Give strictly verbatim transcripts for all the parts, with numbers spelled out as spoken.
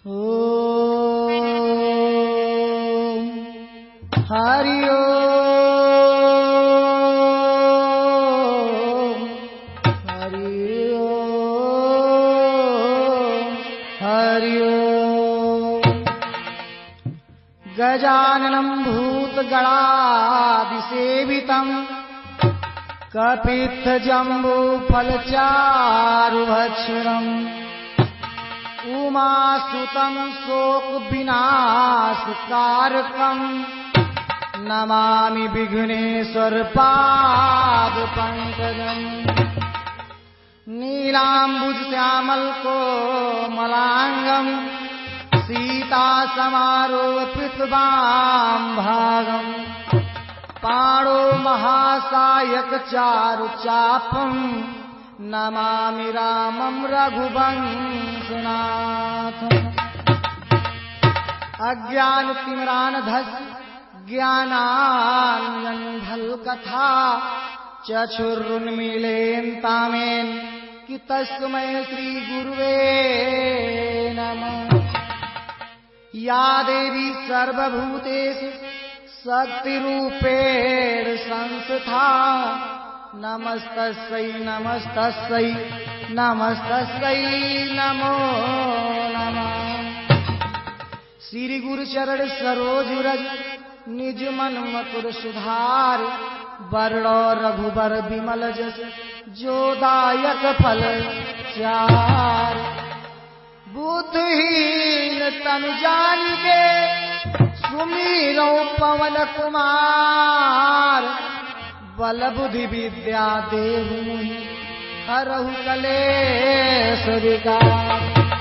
ओम हरि ओम हरि ओम हरि ओम। गजाननं भूतगणादिसेवितं कपित्थजम्बूफलचारुभक्षणम् उमासुतं शोकविनाशकारकम् नमामि विघ्नेश्वरपादपङ्कजम्। नीलाम्बुजश्यामलकोमलाङ्गम् सीतासमारोपितवां भागम् पाणो महासायकचारुचापम् नमामि रामं रघुवंशनाथम्। अज्ञानतिमिरान्धस्य ज्ञानाञ्जनफलकथा चक्षुरुन्मीलेन तामेन कि तस्मै श्रीगुरुवे नमः। या देवी सर्वभूतेषु शक्तिरूपेण संस्थिता नमस्तस्यै नमस्तस्यै नमस्तस्यै नमो नमः। श्री गुरु चरण सरोज रज निज मन मधुर सुधार वरणो रघुबर विमल जस जो दायक फल चार। बुद्धिहीन तनु जानिके सुमिरो पवन कुमार बल बुद्धि विद्या देहु मुहि हरहु कलेश विकार।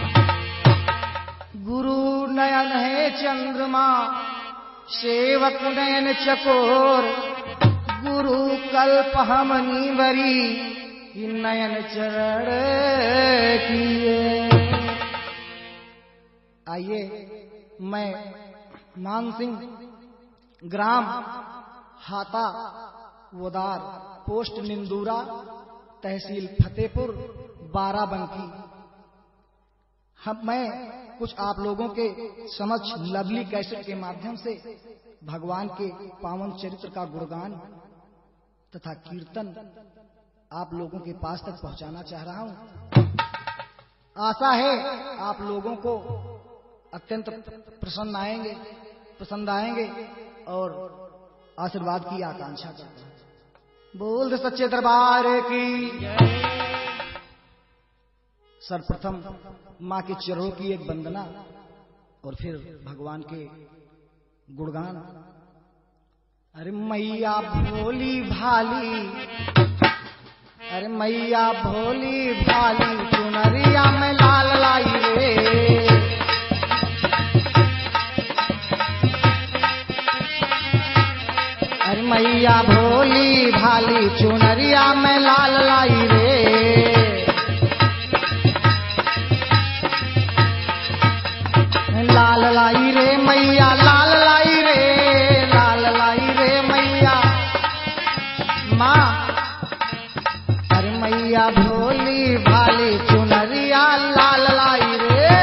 गुरु नयन है चंद्रमा सेवक नयन चकोर गुरु कल्प हम नीवरी नयन चरण किए। आइए मैं मानसिंह ग्राम हाता वोदार पोस्ट निंदूरा तहसील फतेहपुर बाराबंकी हम मैं कुछ आप लोगों के समक्ष लवली कैसेट के माध्यम से भगवान के पावन चरित्र का गुणगान तथा कीर्तन आप लोगों के पास तक पहुंचाना चाह रहा हूं। आशा है आप लोगों को अत्यंत प्रसन्न आएंगे पसंद आएंगे और आशीर्वाद की आकांक्षा करते हैं। बोल दे सच्चे दरबार की। सर्वप्रथम माँ के चरणों की एक वंदना और फिर भगवान के गुणगान। अरे मैया भोली भाली अरे मैया भोली भाली चुनरिया में लाल लाई रे। अरे मैया भोली भाली चुनरिया में लाल लाई रे। लाल लाई रे मैया लाल लाई रे लाल लाई रे मैया माँ। अरे मैया भोली भाली चुनरिया लाल लाई रे।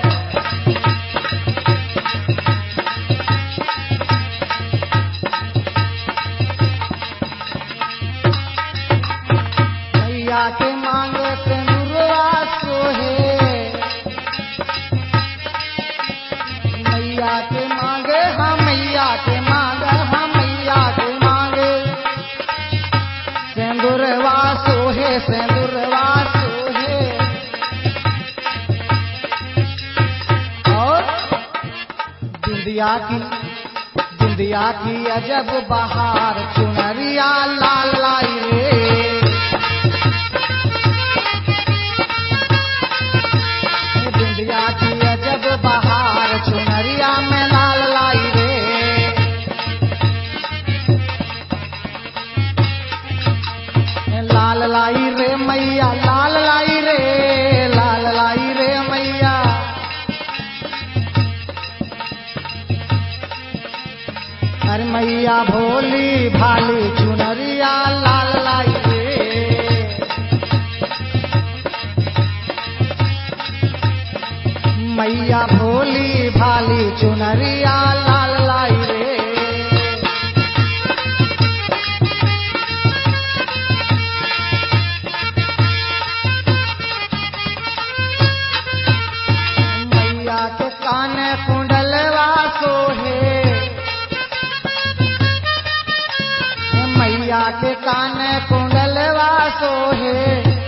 मैया के मांगे सिंदूरवा सोहे मैया के मांगे हाँ मैया के मांगे हाँ मैया के मांगे सिंदूरवा सोहे सिंदूरवा सोहे। और बिंदिया की बिंदिया की अजब बहार चुनरिया लाल लाई रे। बिंदिया की अजब बहार चुनरिया में लाल लाई रे। लाल लाई रे मैया लाल लाई रे लाल लाई रे मैया। अरे मैया भोली भाली चुनरिया लाल लाई रे। मैया भोली भाली चुनरिया लाल लाई रे। मैया के कान कुंडलवा सोहे, मैया के कान कुंडलवा सोहे,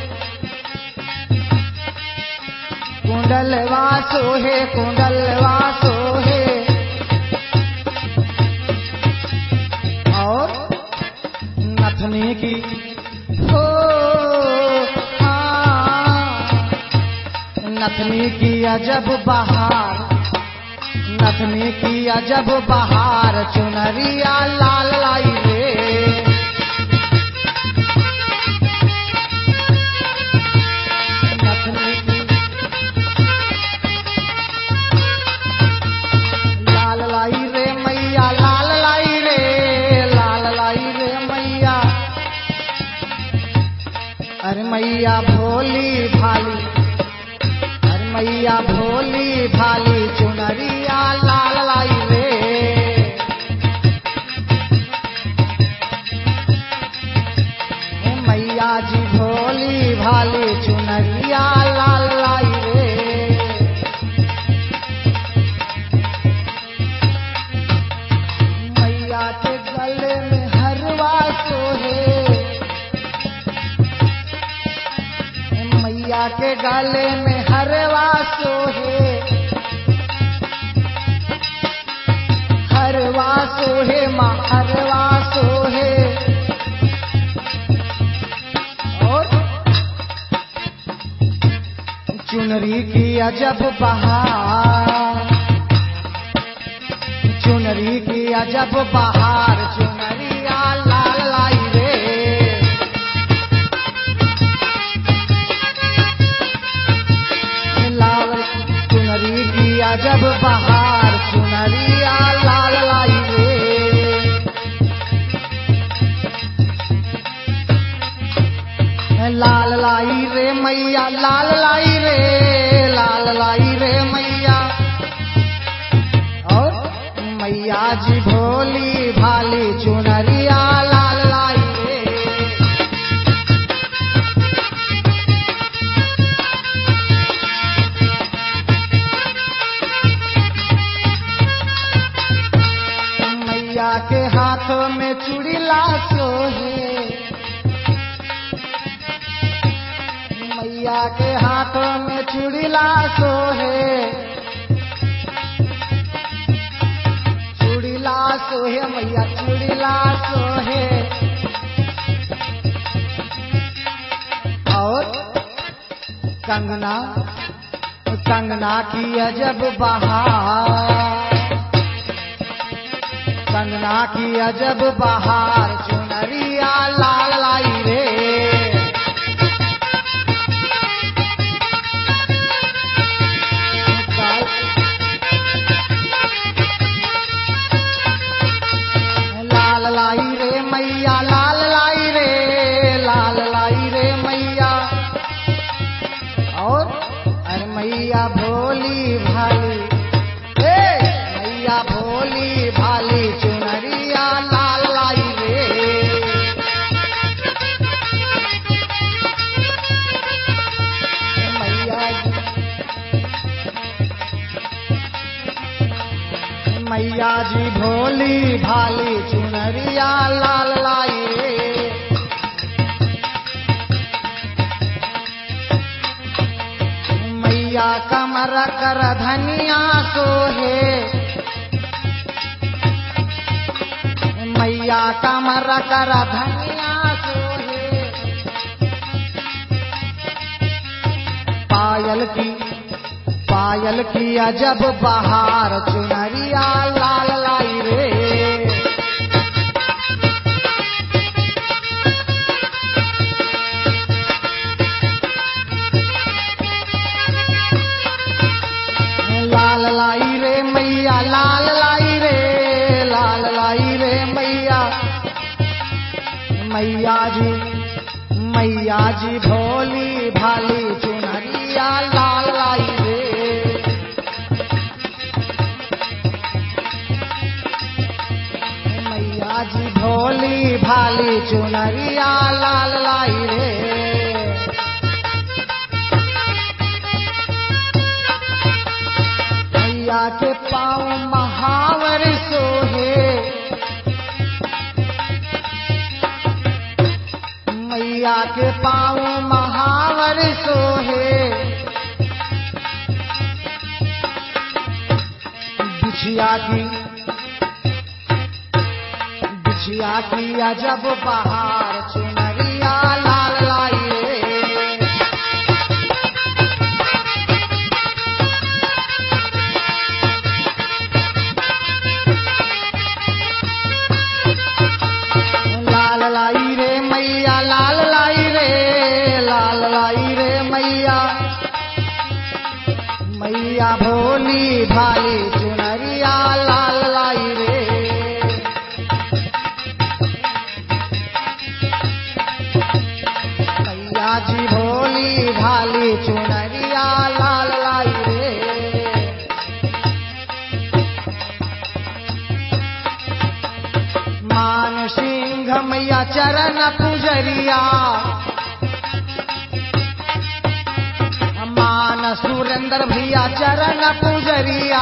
कुंडलवा सोहे कुंडलवा सोहे। और नथनी की हो हाँ, नथनी की अजब बहार, नथनी की अजब बहार चुनरिया लाल लाई रे। नथनी की लाल लाई रे मैया, लाल लाई रे, लाल लाई रे मैया। अरे मैया भोली भाली, अरे मैया भोली भाली चुनरिया लाल लाई रे। मैया जी भोली भाली चुनरिया लाल लाई रे। मैया के गले में हरवा सोहे, मैया के गले में हरवा सोहे, हरवा सोहे माँ हरवा सोहे। और चुनरी की अजब बहार, चुनरी की अजब बहार चुनरिया लाल लाई रे। लाल चुनरी की अजब बहार चुनरिया लाल लाई रे। लाल लाई रे मैया, लाल लाई रे, लाल लाई रे मैया। और मैया जी भोली भाली चुनरिया लाल लाई रे। मैया के हाथों में चूड़ीला सोहे, मैया के हाथों में चूड़ीला सोहे, चूड़ीला सोहे मैया चूड़ीला सोहे। और कंगना, कंगना की अजब बहार, कंगना की अजब बहार चुनरिया लाल लाई रे। लाल लाई रे मैया, लाल लाई रे, लाल लाई रे मैया। और अरे मैया भोली भाली, ए मैया भोली भाली चुनरिया लाल लाई रे। मैया मैया जी भोली भाली चुनरिया लाल लाई रे। मैया कमर कर धनिया सोहे, मैया कमर कर धनिया सोहे। पायल की, पायल की अजब बहार चुनरिया लाल लाई रे। लाल लाई रे मैया, लाल लाई रे, लाल लाई रे मैया। मैया जी, मैया जी भोली भाली चुनरिया लाल लाई रे। भाली चुनरिया लाल लाई रे। मैया के पाँव महावर सोहे, मैया के पाँव महावर सोहे। बिछिया की बिछिया की अजब बहार चुनरिया लाल लाई रे। लाल लाई रे मैया लाल लाई रे, लाल लाई रे मैया। मैया भोली भाली चुनरिया लाल लाई रे। मैया जी भोली भाली चुनरिया लाल लाई रे। मान सिंह मैया चरण पुजरिया, मान सुरेंद्र भैया चरण पुजरिया।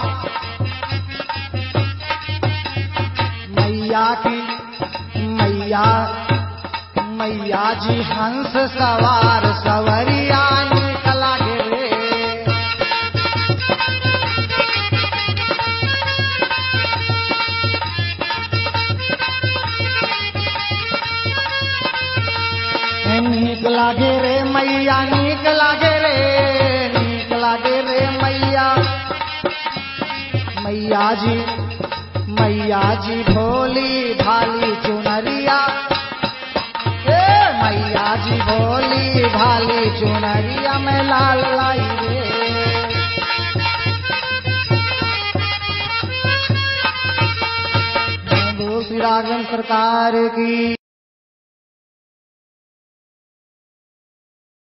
मैया की मैया मैया जी हंस सवार सवरिया निकला गे। नीक लागे रे मैया नीक लागे रे, नीक लागे रे मैया। मैया जी मैया जी भोली भाली चुनरिया, ए मैया जी भोली भाली चुनरिया में लाल लाई रे। बोल श्री राघव सरकार की।